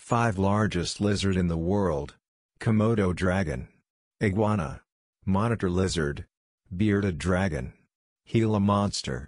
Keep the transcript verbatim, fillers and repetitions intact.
five largest lizard in the world. Komodo dragon. Iguana. Monitor lizard. Bearded dragon. Gila monster.